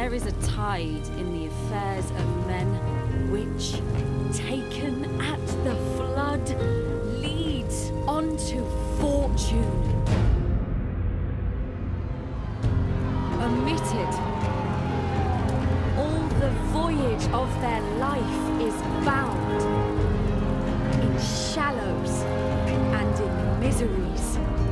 There is a tide in the affairs of men, which, taken at the flood, leads unto fortune. Omitted, all the voyage of their life is bound in shallows and in miseries.